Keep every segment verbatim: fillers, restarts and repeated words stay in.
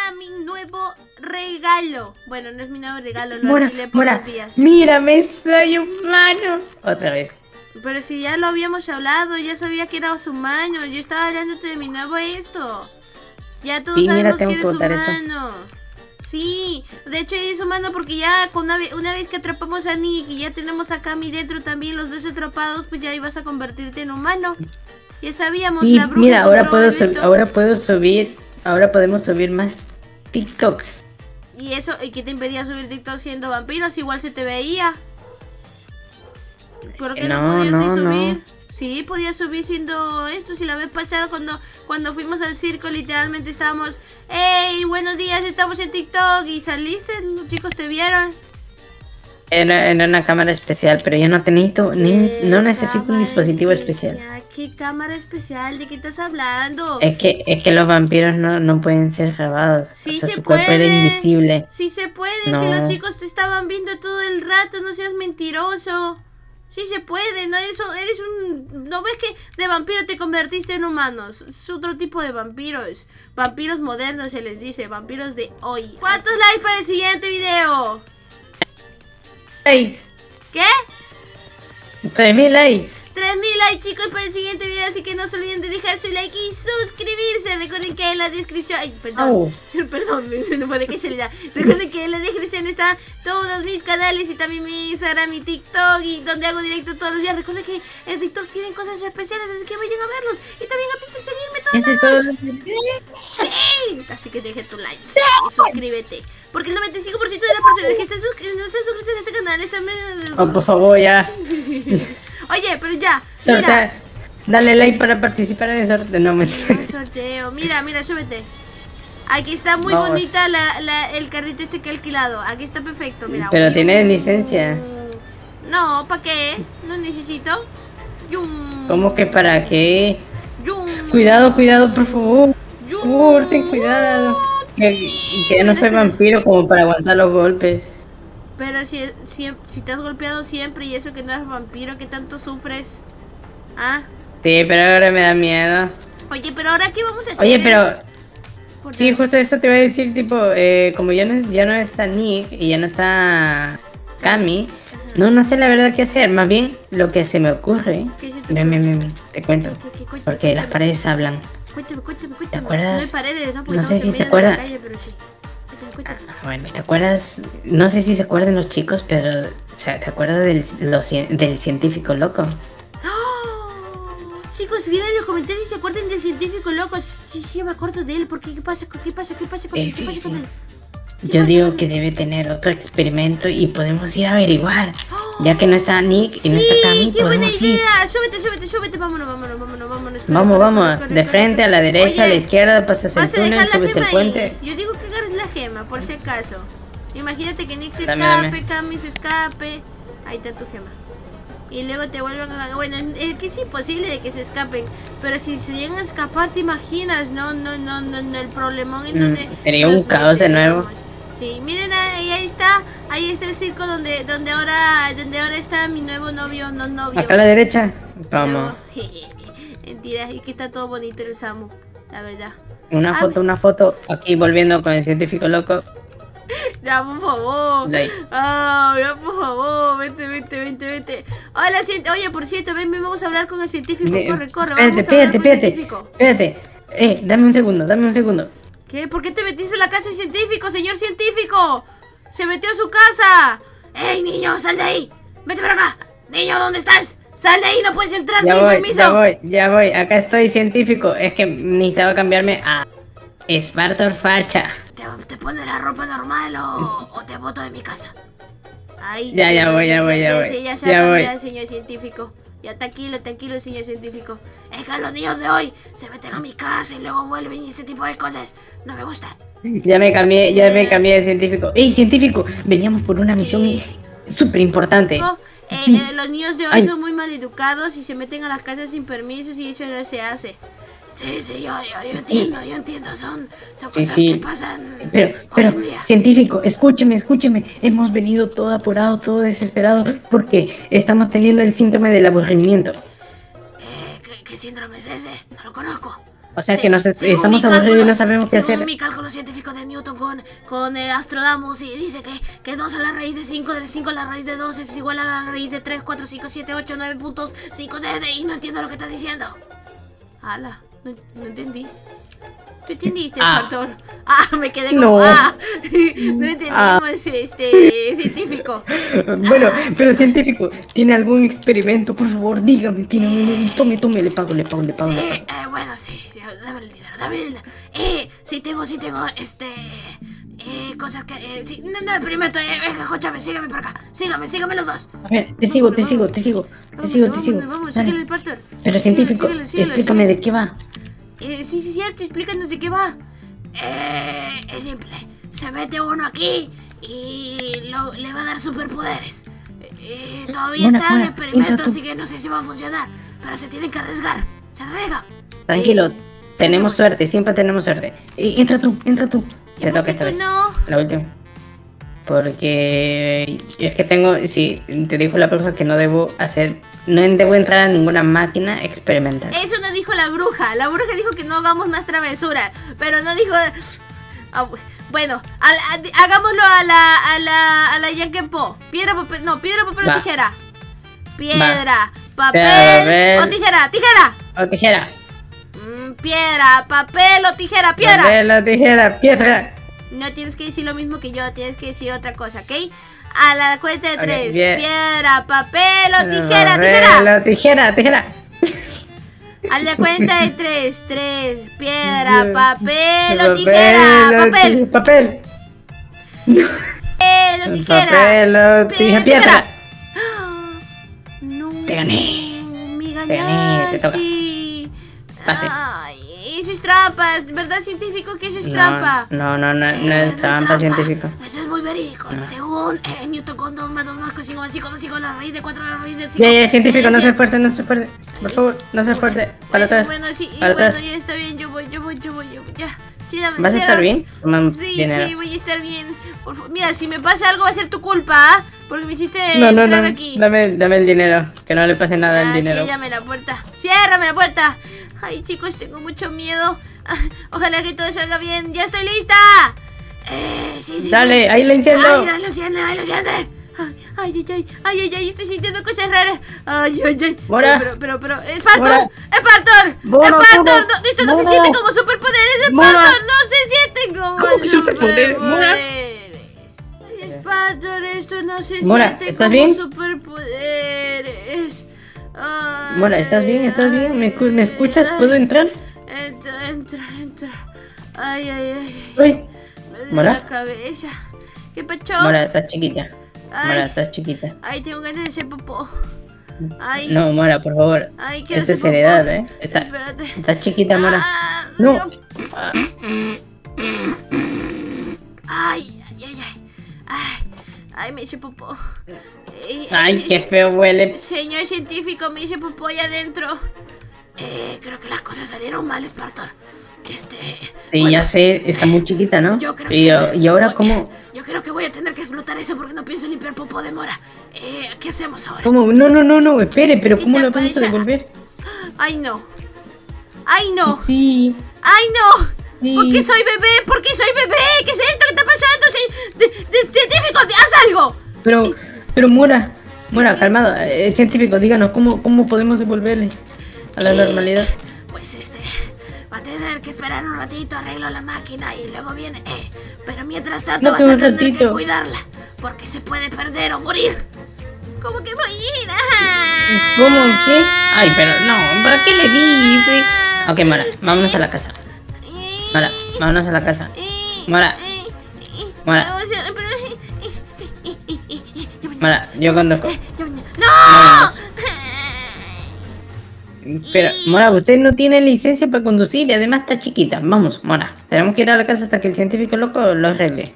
está mi nuevo regalo. Bueno, no es mi nuevo regalo, lo Mora, alquilé por Mora, dos días. mírame, soy humano. Otra vez. Pero si ya lo habíamos hablado, ya sabía que eras humano. Yo estaba hablándote de mi nuevo esto. Ya todos Sí, mira, sabemos tengo que que eres botar esto. humano. Sí, de hecho eres humano porque ya con una, ve una vez que atrapamos a Nick y ya tenemos a Cami dentro también, los dos atrapados, pues ya ibas a convertirte en humano. Ya sabíamos, Y la bruja mira, ahora encontró puedo, el sub- esto. ahora puedo subir, ahora podemos subir más TikToks. Y eso, ¿y qué te impedía subir TikTok siendo vampiros? Igual se te veía. ¿Por qué no, No, podías no, ir no. subir? Sí, podías subir siendo esto. Si la vez pasada cuando, cuando fuimos al circo literalmente estábamos, hey, buenos días, estamos en TikTok. Y saliste, los chicos te vieron. Era, era una cámara especial, pero yo no necesito, ni, ¿Qué no necesito un cámara dispositivo especial. ¿Qué cámara especial? ¿De qué estás hablando? Es que, es que los vampiros no, no pueden ser grabados. Sí O sea, se su cuerpo era puede. invisible. Sí se puede. No. Si los chicos te estaban viendo todo el rato, no seas mentiroso. Sí se puede, no eso eres un, ¿no ves que de vampiro te convertiste en humanos? Es otro tipo de vampiros. Vampiros modernos se les dice, vampiros de hoy. ¿Cuántos likes para el siguiente video? Likes. ¿Qué? tres mil likes. tres mil likes, chicos, para el siguiente video, así que no se olviden de dejar su like y suscribirse. Recuerden que en la descripción... Ay, perdón, Au. perdón, no fue de casualidad. Recuerden que en la descripción están todos mis canales y también mi Instagram, mi TikTok, y donde hago directo todos los días. Recuerden que en TikTok tienen cosas especiales, así que vayan a verlos. Y también a Twitter, seguirme todos Ese es todo. Sí, así que deje tu like y suscríbete. Porque el noventa y cinco por ciento de las personas que están sus- no están suscritas a este canal están... Oh, por favor, ya. Oye, pero ya, Sortea. mira. Dale like para participar en el sorteo. No, me... El sorteo, mira, mira, súbete. Aquí está muy Vamos. bonita la, la- el carrito este que he alquilado. Aquí está perfecto, mira. Pero Yum. tiene licencia. No, ¿para qué? No necesito. Yum. ¿Cómo que para qué? Yum. Cuidado, cuidado, por favor. Yum. Por favor, ten cuidado. Que, que ya no soy vampiro como para aguantar los golpes. Pero si, si, si te has golpeado siempre y eso que no eres vampiro, ¿qué tanto sufres? ¿Ah? Sí, pero ahora me da miedo. Oye, pero ahora ¿qué vamos a hacer? Oye, pero... Por Sí, Dios. justo eso te iba a decir, tipo, eh, como ya no, ya no está Nick y ya no está Cami, no, no sé la verdad qué hacer. Más bien, lo que se me ocurre... ¿Qué se te Ven, ven, ven, ven, te cuento. ¿Qué- qué- cuéntame, Porque las cuéntame. paredes hablan. Cuéntame, cuéntame, cuéntame. acuerdas? No hay paredes, ¿no? Porque No sé estamos en si se medio de la acuerda. calle, pero sí. Cuéntame, cuéntame. Ah, bueno, ¿te acuerdas? No sé si se acuerdan los chicos, pero... O sea, ¿te acuerdas del, lo cien- del científico loco? ¡Oh! Chicos, digan en los comentarios si se acuerdan del científico loco. Sí, sí, me acuerdo de él. ¿Por qué? ¿Qué pasa? ¿Qué pasa? ¿Qué pasa con Eh, él? ¿Qué sí, pasa sí. con él? ¿Qué Yo pasa digo con que él? debe tener otro experimento y podemos ir a averiguar. ¡Oh! Ya que no está Nick y no está Sí, Cami, qué buena podemos ir. idea. Súbete, súbete, súbete. Vámonos, vámonos, vámonos, vámonos. Corre, Vamos, corre, vamos, corre, corre, de corre, frente, corre. a la derecha, a la Oye, izquierda, pasas el vas a túnel, dejar la subes el gema puente. ahí. Yo digo que agarres la gema, por si acaso. Imagínate que Nick se Dame, escape, dame. Cami se escape. Ahí está tu gema. Y luego te vuelven a... Bueno, es que es imposible de que se escapen. Pero si se llegan a escapar, ¿te imaginas? No, no, no, no, no el problemón en Mm, donde... sería un nos caos de nuevo. meteríamos. Sí, miren ahí, ahí está. Ahí está el circo donde, donde ahora donde ahora está mi nuevo novio, no novio. Acá a la derecha. ¿Cómo? Nuevo- Mentira, y que está todo bonito el Samu, la verdad. Una Ah, foto, una foto. Aquí volviendo con el científico loco. Ya, por favor. Like. Ah, ya, por favor. Vente, vente, vente, vente. Hola, cien- oye, por cierto, ven, ven, vamos a hablar con el científico. De- Corre, corre, espérate, vamos a hablar espérate, con el espérate. científico. Espérate. Eh, dame un segundo, dame un segundo. ¿Qué? ¿Por qué te metiste en la casa del científico, señor científico? Se metió a su casa. ¡Ey, niño, sal de ahí! ¡Vete para acá! Niño, ¿dónde estás? ¡Sal de ahí! ¡No puedes entrar Ya sin voy, permiso! ya voy, ya voy. Acá estoy científico. Es que necesitaba cambiarme a Spartor Facha. ¿Te, te pones la ropa normal o, o te boto de mi casa? Ahí. Ya, ya voy, ya voy, ya voy. sí, ya se Ya va a voy. cambiar, señor científico. Ya, tranquilo, tranquilo, señor científico. Es que los niños de hoy se meten a mi casa y luego vuelven y ese tipo de cosas no me gustan. Ya me cambié, ya me cambié de científico. ¡Ey, científico! Veníamos por una misión Sí. súper importante. Oh, eh, Sí. eh, los niños de hoy Ay. son muy mal educados y se meten a las casas sin permisos y eso no se hace. Sí, sí, yo, yo, yo entiendo, yo entiendo, son, son Sí, cosas sí. que pasan Pero, hoy pero, en día. científico, escúcheme, escúcheme. Hemos venido todo apurado, todo desesperado, porque estamos teniendo el síndrome del aburrimiento. Eh, ¿qué, qué síndrome es ese? No lo conozco. O sea Sí, que nos según estamos mi aburridos y no cálculo- sabemos qué según hacer. mi cálculo científico de Newton con, con eh, Astrodamus y dice que, que dos a la raíz de cinco, de cinco a la raíz de dos es igual a la raíz de tres, cuatro, cinco, siete, ocho, nueve puntos cinco de, de y no entiendo lo que estás diciendo. Ala, no, no entendí. ¿Tú entendiste, Ah. Pastor? Ah, me quedé como No. ah. No entendimos Ah. este científico. Bueno, pero científico, ¿tiene algún experimento? Por favor, dígame. Tiene un... Tome, tome, le pago, le pago, le pago. Sí, le pago. eh, bueno, sí, dame el dinero, dame el dinero. Eh, sí tengo, sí tengo, este, eh, cosas que, eh, sí, no, no experimento, eh, venga, escúchame, sígame por acá, sígame, sígame los dos. A ver, te sigo, te sigo, te sigo. Te Vamos, sigo, te vamos, sigo. Vamos, Dale. síguele el Pastor. Pero Síguele, científico, síguele, síguele, explícame síguele. de qué va. Eh, sí, sí, cierto, explícanos de qué va. Eh, es simple, se mete uno aquí y lo, le va a dar superpoderes. Eh, todavía Mona, está en Mona, experimento, entra tú. así que no sé si va a funcionar, pero se tienen que arriesgar, se arriesga. Tranquilo, Eh, tenemos eso- suerte, siempre tenemos suerte. Eh, entra tú, entra tú. ¿Y Te por toca qué esta tú vez. no? La última. Porque es que tengo, sí, te dijo la bruja que no debo hacer, no debo entrar a ninguna máquina experimental. Eso no dijo la bruja. La bruja dijo que no hagamos más travesuras. Pero no dijo. Ah, bu- bueno, a la- a- hagámoslo a la. a la. a la Yankepo. Piedra, papel. No, piedra, papel o Va. tijera. Piedra, papel, Papel. o tijera. Tijera. O tijera. Mm, piedra, papel o tijera. Piedra. Papel o tijera, piedra. No tienes que decir lo mismo que yo. Tienes que decir otra cosa, ¿ok? A la cuenta de Ok, tres. bien. Piedra, papel o tijera. Tijera. Papel o tijera, tijera. A la cuenta de tres, tres, piedra, Bien. papel o tijera, o papel, ti- Papel. papel o tijera. Papel o tijera, piedra. No, Te gané. me Te gané, te toca. ganaste. Pase. Ay, eso es trampa, ¿verdad, científico, que eso es trampa? No, no, no, no, no Eh, es trampa científico. Eso es muy verídico. No. Según eh, Newton con dos más dos más que cinco más cinco más cinco, la raíz de cuatro, la raíz de cinco. Ya, ya, científico, Eh, no sí. se esfuerce, no se esfuerce. Por favor, no se esfuerce. Para Bueno, atrás. bueno, sí, y para bueno, atrás. ya está bien, yo voy, yo voy, yo voy, yo voy, ya. Sí, dame- ¿Vas a sí, estar dame- bien? Toma Sí, dinero. sí, voy a estar bien. Por fa- Mira, si me pasa algo va a ser tu culpa, ¿ah? Porque me hiciste No, no, entrar no. aquí. Dame, dame el dinero. Que no le pase nada al Ah, dinero. sí, llame la puerta. Ciérrame la puerta. Ay, chicos, tengo mucho miedo. Ah, ojalá que todo salga bien. ¡Ya estoy lista! Eh, sí, sí, Dale, sí. ahí lo enciendo. Ay, ay, lo enciende, ay, lo enciende. Ay, ay, ay, ay, ay, ay, ay, estoy sintiendo cosas raras. Ay, ay, ay. Mora. Pero, pero, pero, pero, ¡Espartor! Mora. ¡Espartor! Mora, ¡Espartor! Mora. No, esto no se Mora. siente como superpoderes, Mora. Espartor. No se siente como ¿Cómo que superpoderes, Mora? superpoderes. Espartor, esto no se Mora, siente ¿estás como bien? superpoderes. Ay, Mora, ¿estás bien? ¿Estás bien? ¿Me, escu- ¿me escuchas? ¿Puedo entrar? Entra, entra, entra. Ay, ay, ay. Uy. Me duele ¿Mora? la cabeza. ¿Qué pacho? Mora, estás chiquita. Ay. Mora, estás chiquita. Ay, tengo ganas de hacer popó. Ay. No, Mora, por favor. Ay, quiero Esto es hacer seriedad, popó. ¿eh? Está- Espérate. Estás chiquita, Mora. Ah, No. Ah, Ay, ay, ay, ay. Ay, ay, me hice popó. Ay, Ay, qué feo huele. Señor científico, me hice popó ahí adentro. Eh, creo que las cosas salieron mal, Espartor. Este. Sí, bueno, ya sé, está muy chiquita, ¿no? Yo creo Y, que uh, sí. y ahora, Voy- ¿cómo? Yo creo que voy a tener que explotar eso porque no pienso limpiar popó de Mora. Eh, ¿qué hacemos ahora? ¿Cómo? No, no, no, no, espere, pero ¿cómo Quita lo vamos a para allá. devolver? Ay, no. Ay, no. Sí. Ay, no. Sí. ¿Por qué soy bebé? ¿Por qué soy bebé? ¿Qué es esto? ¿Qué está pasando? Sí, de- de- científico, haz algo. Pero, pero Mora, Mora, calmado, eh, científico, díganos, ¿cómo, cómo podemos devolverle a la Eh, normalidad? Pues este, va a tener que esperar un ratito, arreglo la máquina y luego viene. Eh, pero mientras tanto No vas tengo a un tener que ratito. cuidarla, porque se puede perder o morir. ¿Cómo que morir? Ah. ¿Cómo? ¿Qué? Ay, pero no, ¿para qué le dice? Ok, Mora, vámonos a la casa. Mora, vámonos a la casa. Mora. Mora. Mora, yo conduzco. ¡No! Pero, Mora, usted no tiene licencia para conducir y además está chiquita. Vamos, Mora, tenemos que ir a la casa hasta que el científico loco lo arregle.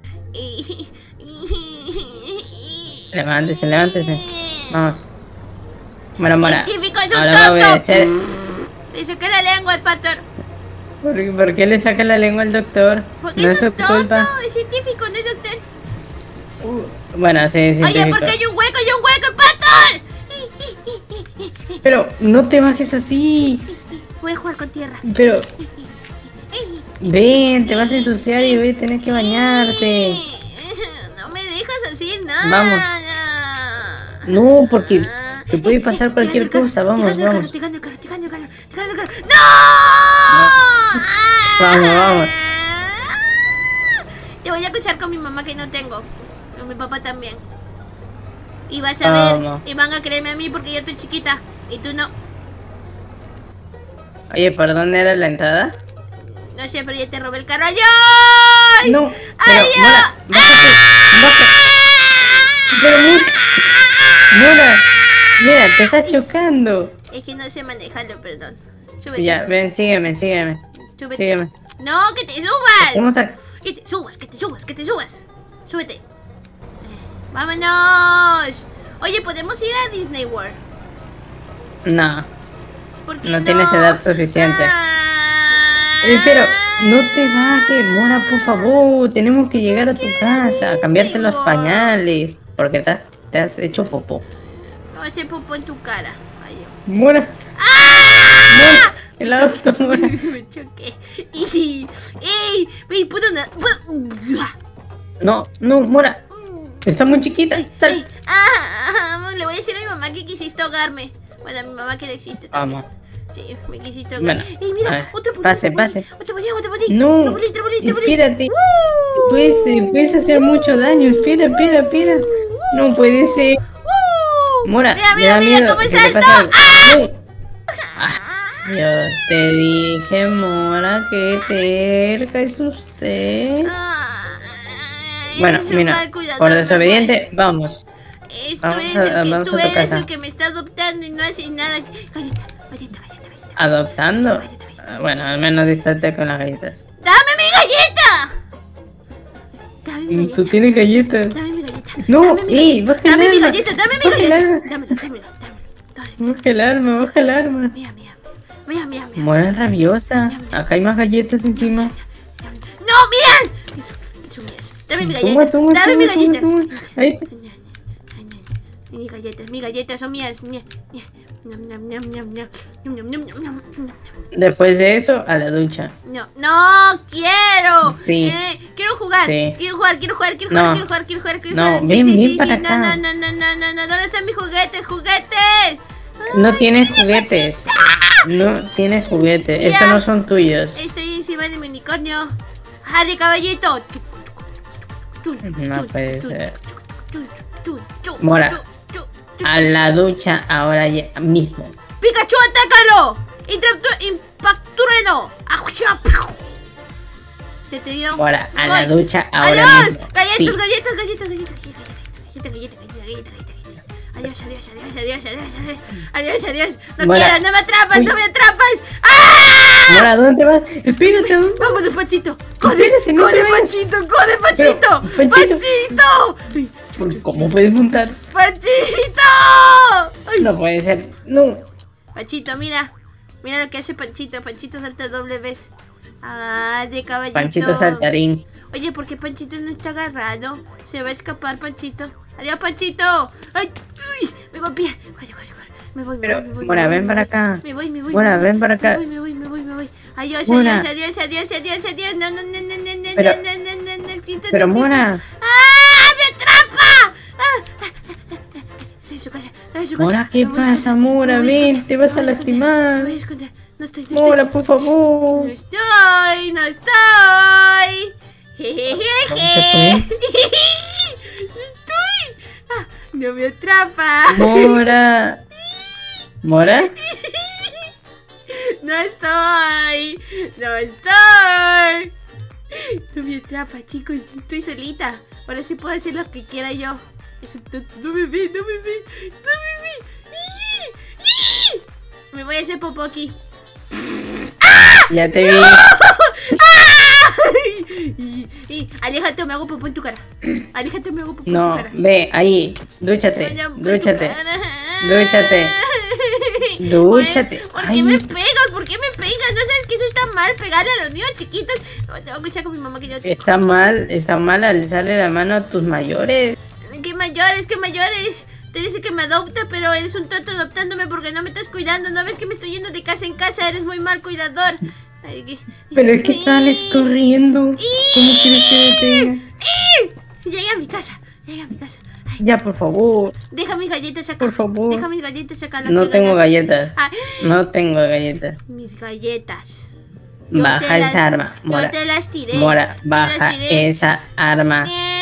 Levántese, levántese. Vamos. Mora, Mora. Científico es un Ahora me voy a tonto. hacer... Me saqué la lengua, el pator. ¿Por, por qué le saca la lengua al doctor? Porque No es es su un tonto, culpa. es científico, no es doctor. Bueno, sí, Oye, científico. ¿por qué hay un hueco? ¡Hay un hueco, el pator! Pero no te bajes así. Voy voy a jugar con tierra. Pero... Ven, te vas a ensuciar y hoy tienes que bañarte. No me dejas hacer nada. Vamos. No, porque te puede pasar cualquier cosa. Vamos, vamos. Te gano el carro, te gano el carro, te gano el carro. ¡No! Vamos, vamos. Te voy a escuchar con mi mamá que no tengo. Con mi papá también. Y vas a ver, Vamos. y van a creerme a mí porque yo estoy chiquita y tú no. Oye, ¿por dónde era la entrada? No sé, pero ya te robé el carro. ¡Ay! No, pero ¡Ay! Mora, bájate, bájate. Pero Mora, Mora, mira, te estás chocando. Es que no sé manejarlo, perdón. Súbete. Ya, ven, sígueme, sígueme. Súbete. Sígueme. No, que te subas. Vamos a... Que te subas, que te subas, que te subas. Súbete. Eh, ¡Vámonos! Oye, ¿podemos ir a Disney World? No, ¿Por qué no no? tienes edad suficiente. Ah. Eh, pero no te bajes, Mora, por favor. Tenemos que llegar a tu casa, a cambiarte los pañales. Porque te, te has hecho popó. No hace popó en tu cara. Ay, yo. Mora. ¡Ah! Mora, el auto, Mora. Me choqué. ¡Ey! ¡Ey! ¡Ey! ¿Puedo nadar? No, no, Mora. Está muy chiquita. Sal. Ay, ah, le voy a decir a mi mamá que quisiste ahogarme. Bueno, a mi mamá que no existe también. Vamos. Sí, me quisiste ahogar. Bueno, ¡Ey, a mira! ver, ¡Otro bolín! pase, otro pase. bolín, ¡Otro bolín, otro bolín! No, ¡Otro bolín, otro bolín, otro bolín! espérate. ¡Woo! Puedes, puedes hacer mucho daño. Espera, espera, espera. No puede ser. ¡Woo! Mora, Mira, me mira, da mira miedo. cómo ¿Qué te salto. pasa? ¡Ah! No. Ah, yo te dije, Mora, que terca es usted. Ay, Bueno, es un mira, mal cuidador, por me desobediente, vamos. voy. Es- Vamos tú eres a- el que, vamos tú a tu eres casa. el que me está adoptando y no haces nada. Galleta, galleta, galleta, galleta. ¿Adoptando? Galleta, galleta. Ah, Bueno, al menos disfrute con las galletas. ¡Dame mi galleta! Dame mi Tú galleta. tienes galletas. Dame mi galleta. No, dame mi ey, galleta. baja el Dame mi arma. galleta, dame mi Baja el galleta. arma. Dámelo, dámelo, dámelo. Dámelo. Baja el arma, baja el arma. Mía, mía, mía, mía, mía. Mora rabiosa. Acá hay más galletas encima. ¡No, miren! Eso, eso, mías. Dame mi Toma, galleta. toma, Dame toma, mis toma, galletas. toma. Ahí. Mis galletas, mis galletas son mías. Ña, ña. Ñam, ñam, ñam, ñam, ñam. Ñam, ñam, ñam, ñam, ñam, ñam. Después de eso, a la ducha. No, no quiero. Sí. Eh, quiero jugar. Sí. Quiero jugar, quiero jugar, quiero No. jugar, quiero jugar, quiero jugar, quiero No, jugar. ven, sí, ven sí, para sí. No, acá. no, no, no, no, no, no. ¿Dónde están mis juguetes? ¡Juguetes! No tienes juguetes. No tienes juguetes. Ya. Estos no son tuyos. Estoy encima de mi unicornio. ¡Harry, caballito! No puede ser. Mora. Mora. A la ducha ahora ya mismo. ¡Pikachu, atácalo! Intractu- ¡Impactrueno! ¡Ajucha! ¿Te te dio? Mora, a Me la voy. ducha ahora ¡Adiós! mismo. ¡Galletas, Sí. galletas, galletas, galletas, galletas, galletas, galletas, galletas, galletas, galletas! Adiós, adiós, adiós, adiós, adiós, adiós, adiós, adiós. No Mora. quiero, no me atrapas, Uy. no me atrapas. ¡Ah! Mora, ¿dónde vas? Espérate, ¿dónde? Vamos, de Panchito. ¡Corre, Espérate, no corre, te vayas. Panchito, corre, Panchito! Pero, Panchito. ¡Panchito! Ay, ¿Por- ¿Cómo puedes montar? ¡Panchito! Ay. No puede ser. No. Panchito, mira. Mira lo que hace Panchito. Panchito salta doble vez. Ah, de caballito. Panchito saltarín. Oye, ¿por qué Panchito no está agarrado? Se va a escapar, Panchito. Adiós, Panchito. Ay, uy, me voy a pie. Corre, corre, corre. Me voy, me Pero, voy, me voy. Mora, me voy, ven me para voy. acá. Me voy, me voy. Mora, me voy. ven para acá. Me voy, me voy, me voy, me voy. Adiós, Mora. adiós, adiós, adiós, adiós, adiós. No, no, no, no, no, no, Pero- no, no, no, no, necesito, Pero, necesito. Mora. ¡Ah! ¡Me atrapa! ¡Ah! ah, ah, ah, ah. Estoy en su casa, estoy en su casa. Mora, ¿qué Me voy a pasa, esconder, Mora? me voy a Ven, esconder, te vas me a voy esconder, lastimar. Me voy a esconder. No estoy, no estoy. Mora, por favor. No estoy, no estoy. Jejeje. ¿Dónde se fue? No estoy. Ah, no me atrapa. Mora. ¿Mora? No estoy. No estoy. No me atrapa, chicos. Estoy solita. Ahora sí puedo hacer lo que quiera yo. Es un tonto. No me ve, no me ve. No me ve. ¡Ih! ¡Ih! Me voy a hacer popó aquí. Ya te vi. ¡Ay! Y, y, aléjate o me hago popó en tu cara. Aléjate o me hago popó en tu No, cara. ve, ahí. Dúchate. Vaya, en tu Dúchate. cara. Dúchate. Dúchate. ¿Por qué Ay. me pegas? ¿Por qué me pegas? ¿No sabes que eso está mal? Pegarle a los niños chiquitos. No, tengo que echar con mi mamá que yo... Está mal, está mal alzarle la mano a tus mayores. ¿Qué mayores? ¿Qué mayores? tú eres el que me adopta, pero eres un tonto adoptándome porque no me estás cuidando. ¿No ves que me estoy yendo de casa en casa? Eres muy mal cuidador. Ay, que- Pero es que sales corriendo. ¿Cómo quieres que detenga? Llegué a mi casa, llegué a mi casa. Ay, Ya, por favor. deja mis galletas acá. Por favor. Deja mis galletas acá. las No que tengo ganas. galletas. Ah, No tengo galletas. mis galletas. Yo Baja te las- esa arma. Yo Mora. te las tiré. Mora, Te baja las tiré. esa arma.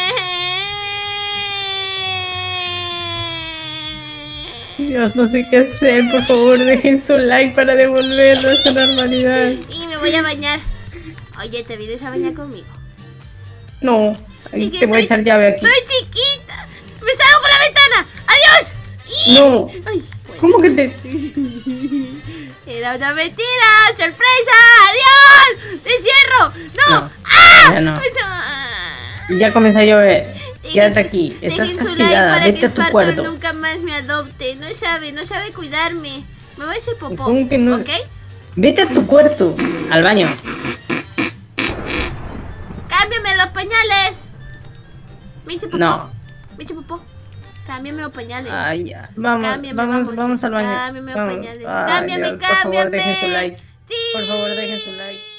Dios, no sé qué hacer. Por favor, dejen su like para devolverlo a su normalidad. Y me voy a bañar. Oye, ¿te vienes a bañar conmigo? No, ahí Es que te voy a estoy- echar llave aquí. Estoy chiquita. Me salgo por la ventana. ¡Adiós! ¡Y! No, Ay, bueno. ¿cómo que te...? Era una mentira. ¡Sorpresa! ¡Adiós! ¡Te cierro! ¡No! No, ¡Ah! ya no. No. Ya comenzó a llover. Dejen Quédate su- aquí, estás dejen su like castigada. para Vete que a tu Spartan cuarto. nunca más me adopte. No sabe, no sabe cuidarme. Me voy a hacer popó. ¿Cómo que no? ¿Ok? Vete a tu cuarto, al baño. ¡Cámbiame los pañales! Me hice popó. No. Me hice popó. Cámbiame los pañales. Ay, ya. Vamos, Cámbiame, vamos, vamos. vamos al baño. Cámbiame los Vamos. pañales. Ay, Cámbiame, Dios, Por favor, cámbiame. dejen su like. Sí. Por favor, dejen su like.